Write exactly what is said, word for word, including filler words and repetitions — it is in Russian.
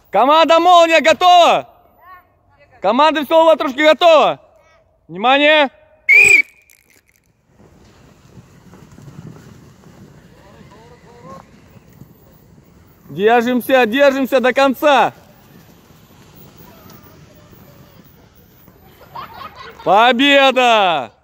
Команда «Молния» готова? Команда «Веселые ватрушки» готова? Внимание! Держимся, держимся до конца! Победа!